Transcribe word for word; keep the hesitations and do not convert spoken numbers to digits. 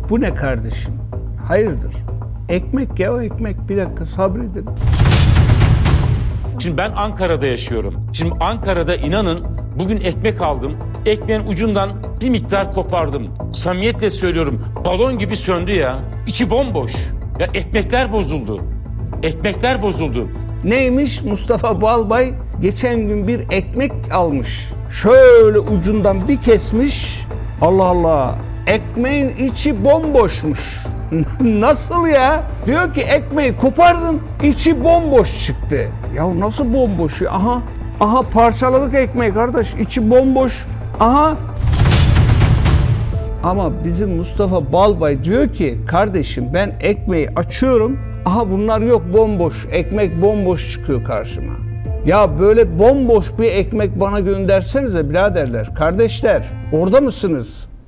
Bu ne kardeşim? Hayırdır? Ekmek ya o ekmek. Bir dakika sabredin. Şimdi ben Ankara'da yaşıyorum. Şimdi Ankara'da inanın bugün ekmek aldım. Ekmeğin ucundan bir miktar kopardım. Samimiyetle söylüyorum, balon gibi söndü ya. İçi bomboş. Ya ekmekler bozuldu. Ekmekler bozuldu. Neymiş? Mustafa Balbay geçen gün bir ekmek almış. Şöyle ucundan bir kesmiş. Allah Allah. Ekmeğin içi bomboşmuş. Nasıl ya? Diyor ki ekmeği kopardım, içi bomboş çıktı. Ya nasıl bomboş ya? Aha. Aha parçaladık ekmeği kardeş. İçi bomboş. Aha. Ama bizim Mustafa Balbay diyor ki kardeşim ben ekmeği açıyorum. Aha bunlar yok bomboş. Ekmek bomboş çıkıyor karşıma. Ya böyle bomboş bir ekmek bana göndersenize biraderler. Kardeşler orada mısınız?